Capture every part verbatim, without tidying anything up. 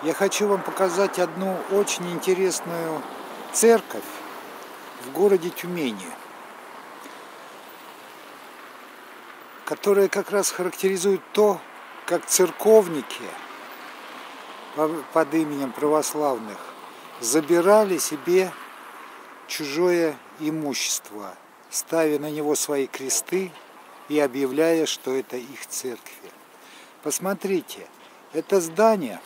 Я хочу вам показать одну очень интересную церковь в городе Тюмени, которая как раз характеризует то, как церковники под именем православных забирали себе чужое имущество, ставя на него свои кресты и объявляя, что это их церкви. Посмотрите, это здание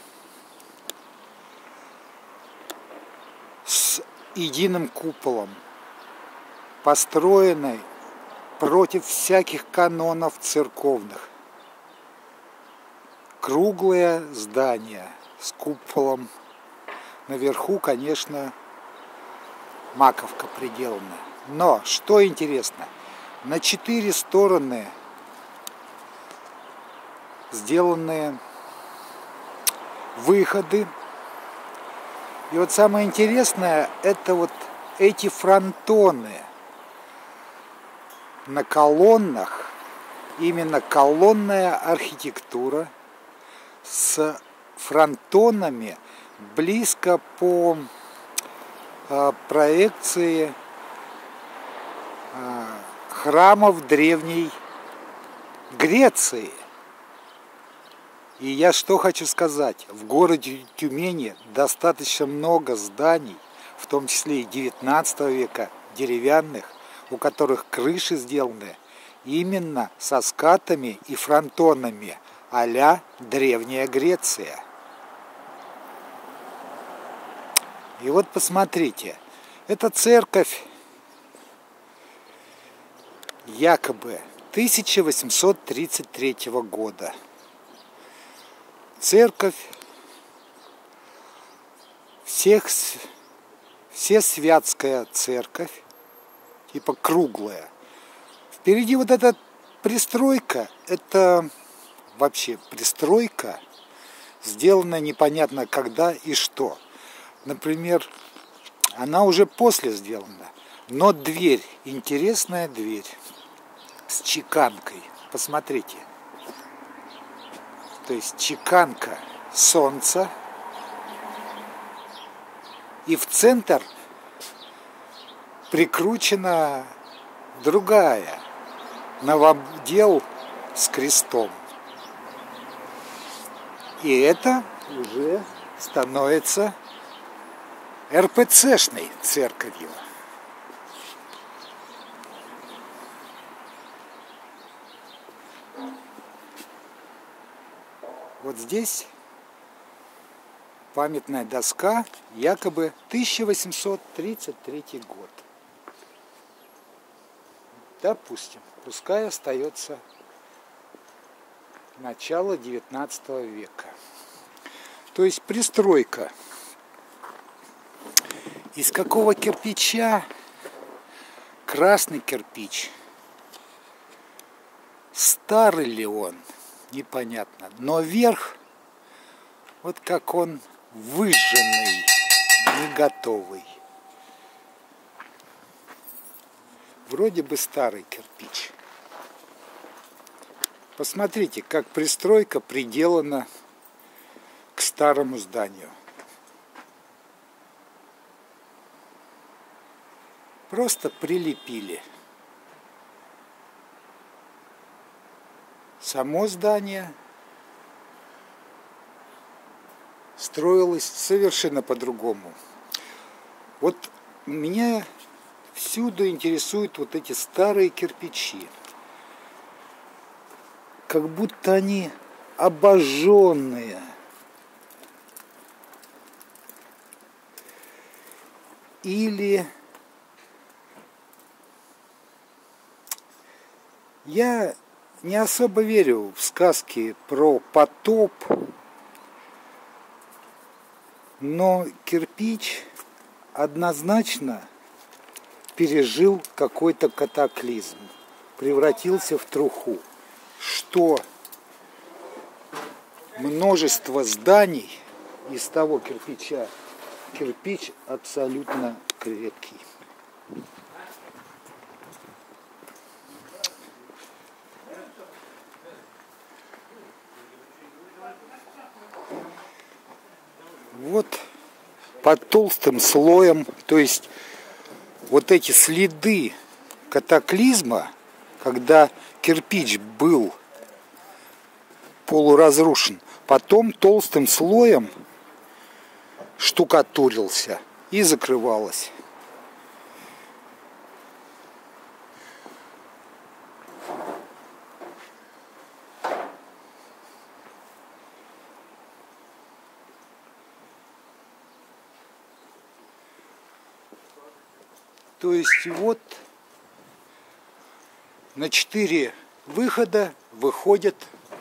с единым куполом, построенное против всяких канонов церковных. Круглое здание с куполом. Наверху, конечно, маковка приделана. Но, что интересно, на четыре стороны сделаны выходы. И вот самое интересное, это вот эти фронтоны на колоннах, именно колонная архитектура с фронтонами близко по э, проекции э, храмов древней Греции. И я что хочу сказать, в городе Тюмени достаточно много зданий, в том числе и девятнадцатого века, деревянных, у которых крыши сделаны именно со скатами и фронтонами а-ля Древняя Греция. И вот посмотрите, эта церковь якобы тысяча восемьсот тридцать третьего года. Церковь всех, всесвятская церковь, типа круглая. Впереди вот эта пристройка, это вообще пристройка, сделанная непонятно когда и что. Например, она уже после сделана, но дверь, интересная дверь с чеканкой. Посмотрите. То есть чеканка солнца, и в центр прикручена другая, новодел с крестом. И это уже становится эр пэ цэ-шной церковью. Вот здесь памятная доска, якобы тысяча восемьсот тридцать третий год. Допустим, пускай остается начало девятнадцатого века. То есть пристройка. Из какого кирпича? Красный кирпич. Старый ли он? Непонятно. Но верх, вот как он выжженный, не готовый. Вроде бы старый кирпич. Посмотрите, как пристройка приделана к старому зданию. Просто прилепили. Само здание строилось совершенно по-другому. Вот меня всюду интересуют вот эти старые кирпичи. Как будто они обожженные. Или я не особо верю в сказки про потоп, но кирпич однозначно пережил какой-то катаклизм, превратился в труху, что множество зданий из того кирпича, кирпич абсолютно крепкий. Вот под толстым слоем, то есть вот эти следы катаклизма, когда кирпич был полуразрушен, потом толстым слоем штукатурился и закрывалось. То есть вот на четыре выхода выходят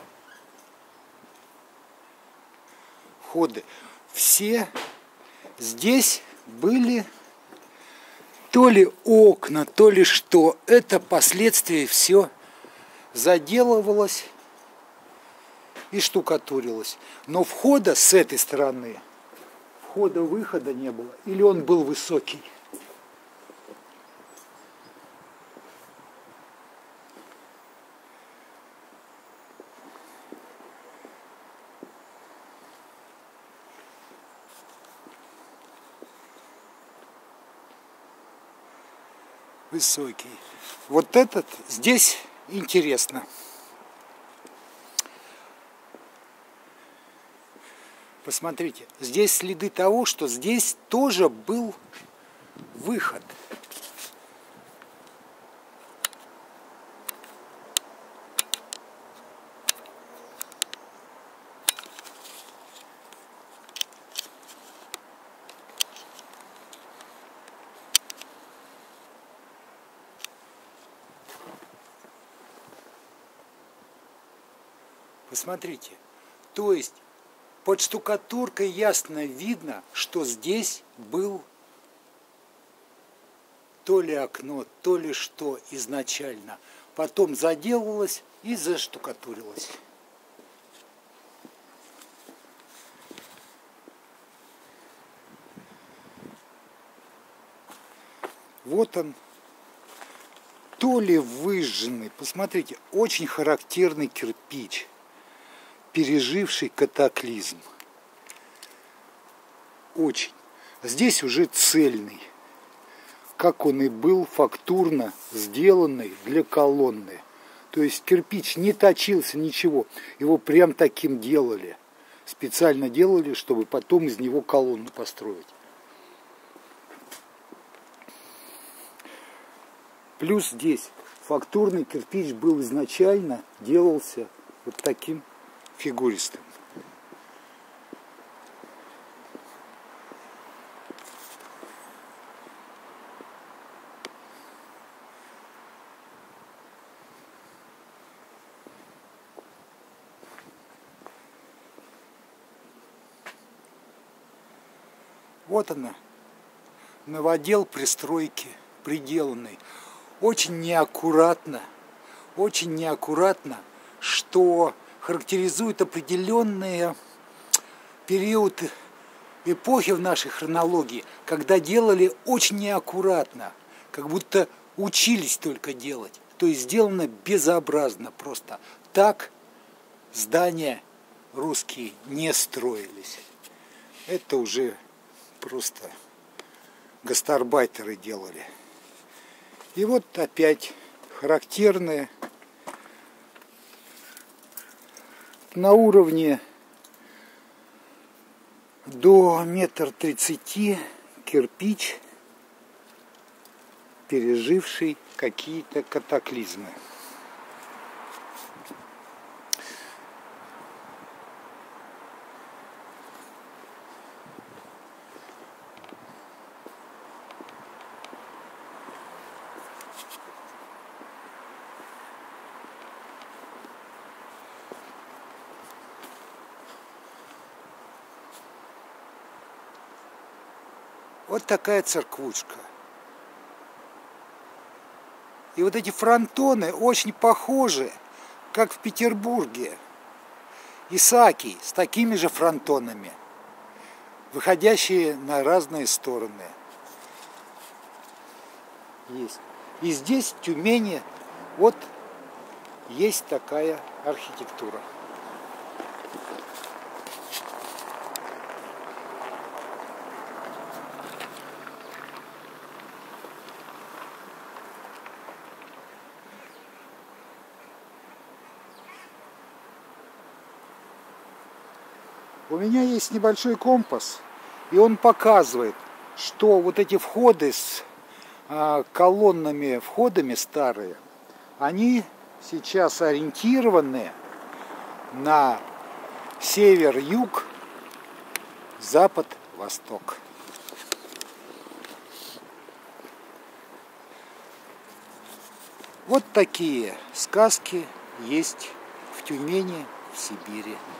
входы. Все здесь были то ли окна, то ли что. Это последствия все заделывалось и штукатурилось. Но входа с этой стороны, входа-выхода не было. Или он был высокий. Высокий. Вот этот здесь интересно. Посмотрите, здесь следы того, что здесь тоже был выход. Посмотрите, то есть под штукатуркой ясно видно, что здесь был то ли окно, то ли что изначально. Потом заделалось и заштукатурилось. Вот он, то ли выжженный, посмотрите, очень характерный кирпич, переживший катаклизм. Очень. Здесь уже цельный, как он и был фактурно сделанный для колонны. То есть кирпич не точился, ничего. Его прям таким делали. Специально делали, чтобы потом из него колонну построить. Плюс здесь фактурный кирпич был изначально, делался вот таким фигуристым. Вот она, новодел пристройки, приделанный. Очень неаккуратно, очень неаккуратно, что характеризует определенные периоды эпохи в нашей хронологии, когда делали очень неаккуратно, как будто учились только делать. То есть сделано безобразно просто. Так здания русские не строились. Это уже просто гастарбайтеры делали. И вот опять характерные на уровне до метра тридцати кирпич, переживший какие-то катаклизмы. Вот такая церквушка. И вот эти фронтоны очень похожи, как в Петербурге. Исаакий с такими же фронтонами, выходящие на разные стороны. Есть. И здесь, в Тюмени, вот есть такая архитектура. У меня есть небольшой компас, и он показывает, что вот эти входы с а, колоннами входами старые, они сейчас ориентированы на север-юг, запад-восток. Вот такие сказки есть в Тюмени, в Сибири.